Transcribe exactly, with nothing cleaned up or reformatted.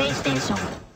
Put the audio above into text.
プレイステーション